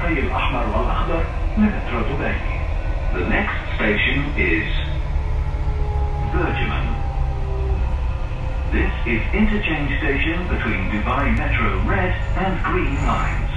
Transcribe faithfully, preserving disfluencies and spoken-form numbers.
لوني الأحمر والأخضر لمترو دبي. The next station is BurJuman. This is interchange station between Dubai Metro Red and Green lines.